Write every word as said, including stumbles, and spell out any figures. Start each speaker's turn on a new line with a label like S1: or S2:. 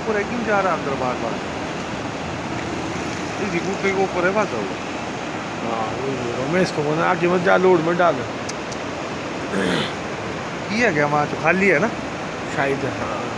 S1: ऊपर है, क्यों जा रहा है अंदर बार बार? इसी गुफे के ऊपर है फंसा हुआ।
S2: हाँ वही मैं इसको बोला आगे मत जा, लोड में डाल
S1: किया क्या वहाँ तो खाली है ना
S2: शायद। हाँ